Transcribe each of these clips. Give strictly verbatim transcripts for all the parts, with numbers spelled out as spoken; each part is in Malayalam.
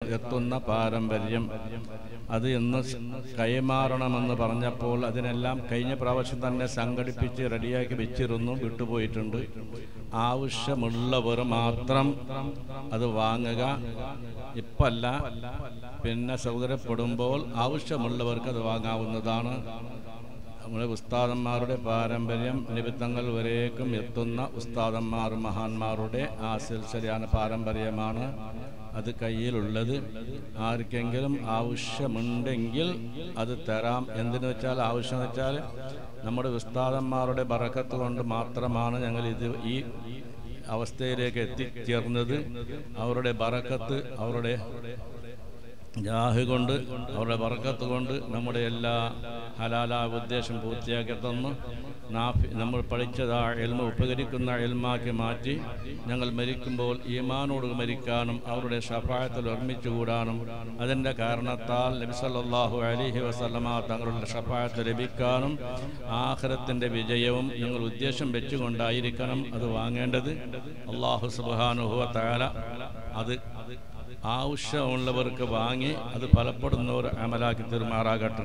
എത്തുന്ന പാരമ്പര്യം അത് ഇന്ന് കൈമാറണമെന്ന് പറഞ്ഞപ്പോൾ അതിനെല്ലാം കഴിഞ്ഞ പ്രാവശ്യം തന്നെ സംഘടിപ്പിച്ച് റെഡിയാക്കി വെച്ചിരുന്നു, വിട്ടുപോയിട്ടുണ്ട്. ആവശ്യമുള്ളവർ മാത്രം അത് വാങ്ങുക. ഇപ്പല്ല, പിന്നെ സൗകര്യപ്പെടുമ്പോൾ ആവശ്യമുള്ളവർക്ക് അത് വാങ്ങാവുന്നതാണ്. നമ്മുടെ ഉസ്താദന്മാരുടെ പാരമ്പര്യം നിമിത്തങ്ങൾ വരേക്കും എത്തുന്ന ഉസ്താദന്മാർ മഹാന്മാരുടെ ആ സിൽസിലയാണ്, പാരമ്പര്യമാണ് അത് കയ്യിലുള്ളത്. ആർക്കെങ്കിലും ആവശ്യമുണ്ടെങ്കിൽ അത് തരാം. എന്തെന്ന് വെച്ചാൽ ആവശ്യം വെച്ചാൽ നമ്മുടെ ഉസ്താദന്മാരുടെ ബറക്കത്ത് കൊണ്ട് മാത്രമാണ് ഞങ്ങൾ ഇത് ഈ അവസ്ഥയിലേക്ക് എത്തിച്ചേർന്നത്. അവരുടെ ബറക്കത്ത്, അവരുടെ ജാഹ് കൊണ്ട്, അവരുടെ ബറക്കത്ത് കൊണ്ട് നമ്മുടെ എല്ലാ ഹലാലായ ഉദ്ദേശം പൂർത്തിയാക്കി തന്നു. നമ്മൾ പഠിച്ചത് ആ എൽമ ഉപകരിക്കുന്ന എൽമാക്കി മാറ്റി ഞങ്ങൾ മരിക്കുമ്പോൾ ഈമാനോട് മരിക്കാനും അവരുടെ ഷഫായത്തിൽ ഒരുമിച്ചുകൂടാനും അതിൻ്റെ കാരണത്താൽ നബി സല്ലല്ലാഹു അലൈഹി വസല്ലമ തങ്ങളുടെ ഷഫായത്ത് ലഭിക്കാനും ആഖിറത്തിൻ്റെ വിജയവും ഞങ്ങൾ ഉദ്ദേശം വെച്ചുകൊണ്ടായിരിക്കണം അത് വാങ്ങേണ്ടത്. അല്ലാഹു സുബ്ഹാനഹു വ തആല അത് ആവശ്യമുള്ളവർക്ക് വാങ്ങി അത് ഫലപ്പെടുന്നവർ അമലാക്കി തീർമാറാകട്ടെ.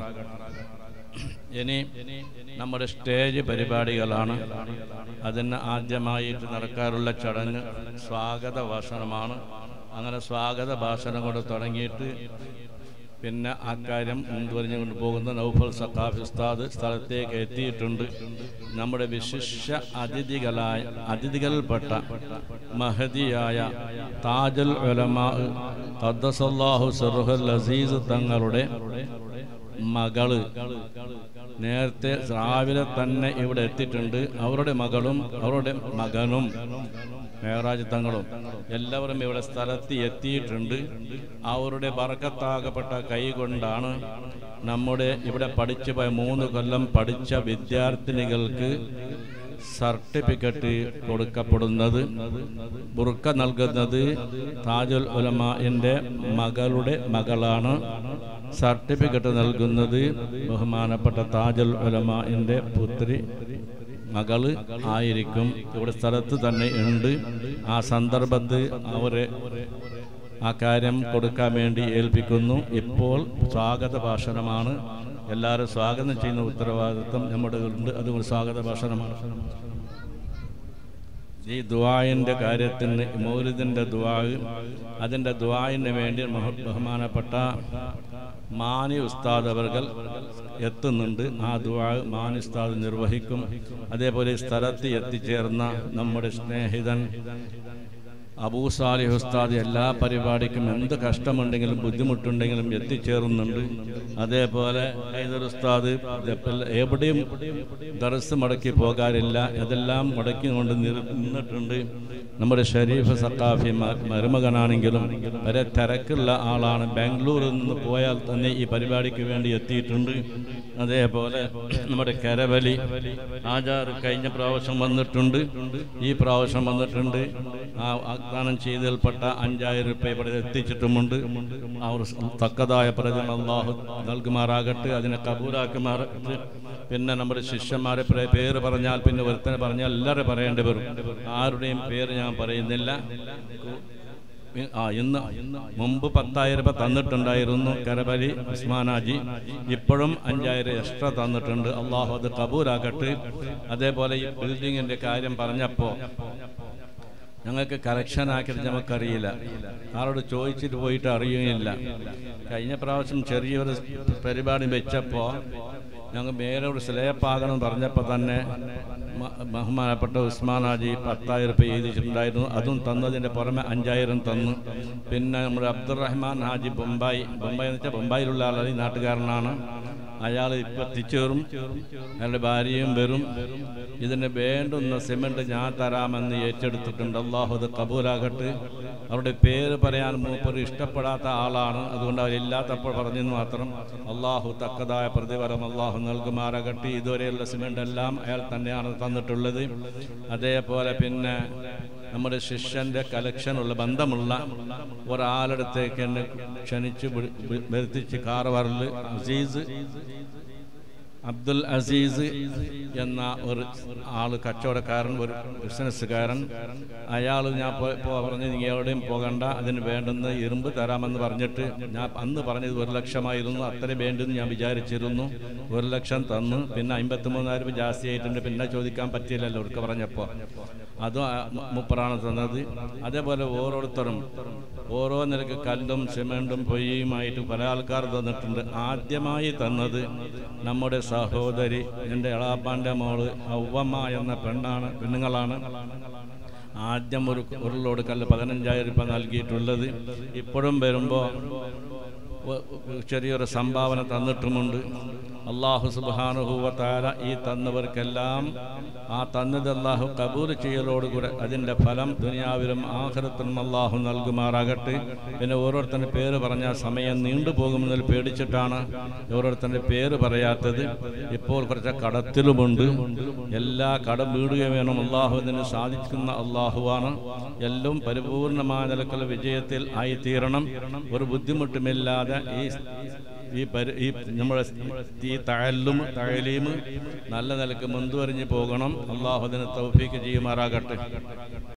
ഇനി നമ്മുടെ സ്റ്റേജ് പരിപാടികളാണ്. അതിന് ആദ്യമായിട്ട് നടക്കാറുള്ള ചടങ്ങ് സ്വാഗത ഭാഷണമാണ്. അങ്ങനെ സ്വാഗത ഭാഷണം കൊണ്ട് തുടങ്ങിയിട്ട് പിന്നെ ആ കാര്യം മുൻപറിഞ്ഞു കൊണ്ടുപോകുന്ന നൗഫൽ സഖാഫി ഉസ്താദ് സ്ഥലത്തേക്ക് എത്തിയിട്ടുണ്ട്. നമ്മുടെ വിശിഷ്ട അതിഥികളായ അതിഥികളിൽപ്പെട്ട മഹദിയായ താജുൽ ഉലമാ ഖദ്ദസല്ലാഹു സിർറുൽ അസീസ് തങ്ങളുടെ മകള് നേരത്തെ രാവിലെ തന്നെ ഇവിടെ എത്തിയിട്ടുണ്ട്. അവരുടെ മകളും അവരുടെ മകനും മേറാജ് തങ്ങളും എല്ലാവരും ഇവിടെ സ്ഥലത്ത് എത്തിയിട്ടുണ്ട്. അവരുടെ ബർക്കത്താകപ്പെട്ട കൈ കൊണ്ടാണ് നമ്മുടെ ഇവിടെ പഠിച്ചു പോയ മൂന്ന് കൊല്ലം പഠിച്ച വിദ്യാർത്ഥിനികൾക്ക് സർട്ടിഫിക്കറ്റ് കൊടുക്കപ്പെടുന്നത്. ബുർക്ക നൽകുന്നത് താജുൽ ഉലമാഇന്റെ മകളുടെ മകളാണ്. സർട്ടിഫിക്കറ്റ് നൽകുന്നത് ബഹുമാനപ്പെട്ട താജുൽ ഉലമാഇന്റെ പുത്രി മകള് ആയിരിക്കും. ഇവിടെ സ്ഥലത്ത് തന്നെ ഉണ്ട്. ആ സന്ദർഭത്തിൽ അവരെ ആ കാര്യം കൊടുക്കാൻ വേണ്ടി ഏൽപ്പിക്കുന്നു. ഇപ്പോൾ സ്വാഗത ഭാഷണമാണ്. എല്ലാവരും സ്വാഗതം ചെയ്യുന്ന ഉത്തരവാദിത്വം നമ്മുടെ ഉണ്ട്. അതുകൊണ്ട് സ്വാഗത ഭാഷണമാണ്. ഈ ദുആഇന്റെ കാര്യത്തിന് മൗലിദിന്റെ ദുആ, അതിൻ്റെ ദുആഇന് വേണ്ടി ബഹുമാനപ്പെട്ട മാനി ഉസ്താദ് അവർകൾ എത്തുന്നുണ്ട്. ആ ദുആ മാനി ഉസ്താദ് നിർവഹിക്കും. അതേപോലെ സ്ഥലത്ത് എത്തിച്ചേർന്ന നമ്മുടെ സ്നേഹിതൻ അബൂ സാലിഹ് ഉസ്താദ് എല്ലാ പരിപാടിക്കും എന്ത് കഷ്ടമുണ്ടെങ്കിലും ബുദ്ധിമുട്ടുണ്ടെങ്കിലും എത്തിച്ചേരുന്നുണ്ട്. അതേപോലെ ഹൈദർ ഉസ്താദ് എവിടെയും ദർസ് മുടക്കി പോകാറില്ല, അതെല്ലാം മുടക്കിക്കൊണ്ട് നിന്നിട്ടുണ്ട്. നമ്മുടെ ഷരീഫ് സഖാഫി മരുമകനാണെങ്കിലും വരെ തിരക്കുള്ള ആളാണ്. ബാംഗ്ലൂരിൽ നിന്ന് പോയാൽ തന്നെ ഈ പരിപാടിക്ക് വേണ്ടി എത്തിയിട്ടുണ്ട്. അതേപോലെ നമ്മുടെ കരവലി ആചാർ കഴിഞ്ഞ പ്രാവശ്യം വന്നിട്ടുണ്ട്, ഈ പ്രാവശ്യം വന്നിട്ടുണ്ട്. ആ വാഗ്ദാനം ചെയ്തൽപ്പെട്ട അഞ്ചായിരം രൂപ ഇവിടെ എത്തിച്ചിട്ടുമുണ്ട്. അവർ തക്കതായ പ്രതിഫലം അല്ലാഹു നൽകുമാറാകട്ടെ, അതിനെ കബൂലാക്കുമാറാകട്ടെ. പിന്നെ നമ്മുടെ ശിഷ്യന്മാരെ പേര് പറഞ്ഞാൽ പിന്നെ ഒരുത്തനെ പറഞ്ഞാൽ എല്ലാവരും പറയേണ്ടി വരും. ആരുടെയും പേര് ഞാൻ പറയുന്നില്ല. ആ ഇന്ന് മുമ്പ് പത്തായിരം രൂപ തന്നിട്ടുണ്ടായിരുന്നു കരബലി ഉസ്മാനാജി, ഇപ്പോഴും അഞ്ചായിരം എക്സ്ട്രാ തന്നിട്ടുണ്ട്. അള്ളാഹു അത് കബൂലാകട്ടെ. അതേപോലെ ഈ ബിൽഡിങ്ങിന്റെ കാര്യം പറഞ്ഞപ്പോൾ ഞങ്ങൾക്ക് കലക്ഷൻ ആക്കിയിട്ട് നമുക്കറിയില്ല, ആരോട് ചോദിച്ചിട്ട് പോയിട്ട് അറിയുകയില്ല. കഴിഞ്ഞ പ്രാവശ്യം ചെറിയൊരു പരിപാടി വെച്ചപ്പോൾ ഞങ്ങൾ മേലെ ഒരു സ്ലേപ്പാകണം പറഞ്ഞപ്പോൾ തന്നെ ബഹുമാനപ്പെട്ട ഉസ്മാനാജി പത്തായിരം രൂപ എഴുതിച്ചിട്ടുണ്ടായിരുന്നു. അതും തന്നതിൻ്റെ പുറമെ അഞ്ചായിരം തന്നു. പിന്നെ നമ്മുടെ അബ്ദുറഹ്മാൻ ഹാജി ബൊമ്പായി, ബൊമ്പായി എന്ന് വെച്ചാൽ ബൊമ്പായിലുള്ള ആളാണ്, ഈ നാട്ടുകാരനാണ്. അയാൾ ഇപ്പം എത്തിച്ചേറും, അയാളുടെ ഭാര്യയും വരും. ഇതിന് വേണ്ടുന്ന സിമെന്റ് ഞാൻ തരാമെന്ന് ഏറ്റെടുത്തിട്ടുണ്ട്. അള്ളാഹു അത് കബൂലാകട്ടെ. അവരുടെ പേര് പറയാൻ മൂപ്പർ ഇഷ്ടപ്പെടാത്ത ആളാണ്, അതുകൊണ്ട് അവരില്ലാത്തപ്പോൾ പറഞ്ഞെന്ന് മാത്രം. അള്ളാഹു തക്കതായ പ്രതിഫലം അള്ളാഹു നൽകുമാറാകട്ടെ. ഇതുവരെയുള്ള സിമെന്റ് എല്ലാം അയാൾ തന്നെയാണ് തന്നിട്ടുള്ളത്. അതേപോലെ പിന്നെ നമ്മുടെ ശിഷ്യന്റെ കലക്ഷനുള്ള ബന്ധമുള്ള ഒരാളടുത്തേക്ക് എന്നെ ക്ഷണിച്ച് വരുത്തിച്ച് കാർവാറിൽ അസീസ് അബ്ദുൽ അസീസ് എന്ന ഒരു ആള്, കച്ചവടക്കാരൻ, ഒരു ബിസിനസ്സുകാരൻ. അയാൾ ഞാൻ ഇപ്പോൾ പറഞ്ഞ് നീ എവിടെയും പോകണ്ട, അതിന് വേണ്ടുന്ന ഇരുമ്പ് തരാമെന്ന് പറഞ്ഞിട്ട് ഞാൻ അന്ന് പറഞ്ഞത് ഒരു ലക്ഷമായിരുന്നു, അത്ര വേണ്ടെന്ന് ഞാൻ വിചാരിച്ചിരുന്നു. ഒരു ലക്ഷം തന്നു. പിന്നെ അമ്പത്തി മൂന്നായിരം രൂപ ജാസ്തി ആയിട്ടുണ്ട്. പിന്നെ ചോദിക്കാൻ പറ്റിയില്ലല്ലോ അവർക്ക് പറഞ്ഞപ്പോൾ. അതും മുപ്പറാണ് തന്നത്. അതേപോലെ ഓരോരുത്തരും ഓരോ നിലക്ക് കല്ലും സിമെൻറ്റും പൊയ്യുമായിട്ട് പല ആൾക്കാർ തന്നിട്ടുണ്ട്. ആദ്യമായി തന്നത് നമ്മുടെ സഹോദരി, എൻ്റെ എളാപ്പാൻ്റെ മോള് ഹൗവമ്മ എന്ന പെണ്ണാണ് പെണ്ണുങ്ങളാണ്. ആദ്യം ഒരു ഒരു ലോഡ് കല്ല് പതിനഞ്ചായിരം രൂപ നൽകിയിട്ടുള്ളത്. ഇപ്പോഴും വരുമ്പോൾ ചെറിയൊരു സംഭാവന തന്നിട്ടുമുണ്ട്. അള്ളാഹു സുബ്ഹാനഹു വ തആല ഈ തന്നവർക്കെല്ലാം ആ തന്നത് അള്ളാഹു കബൂൽ ചെയ്യലോടുകൂടെ അതിൻ്റെ ഫലം ദുനിയാവിലും ആഖിറത്തിലും അള്ളാഹു നൽകുമാറാകട്ടെ. പിന്നെ ഓരോരുത്തരുടെ പേര് പറഞ്ഞാൽ സമയം നീണ്ടുപോകുമെന്നതിൽ പേടിച്ചിട്ടാണ് ഓരോരുത്തരുടെ പേര് പറയാത്തത്. ഇപ്പോൾ കുറച്ച് കടത്തിലുമുണ്ട്. എല്ലാ കടം വീടുകയും വേണം. അള്ളാഹു ഇതിന് സാധിക്കുന്ന അള്ളാഹുവാണ്. എല്ലാം പരിപൂർണമായ നിലക്കുള്ള വിജയത്തിൽ ആയിത്തീരണം. ഒരു ബുദ്ധിമുട്ടുമില്ലാതെ ഈ ഈ പരി ഈ നമ്മുടെ ഈ തഅല്ലും തഅലീം നല്ല നിലക്ക് മുൻവരിഞ്ഞ് പോകണം. അള്ളാഹു അതിന് തൗഫീക്ക് ചെയ്യുമാറാകട്ടെ.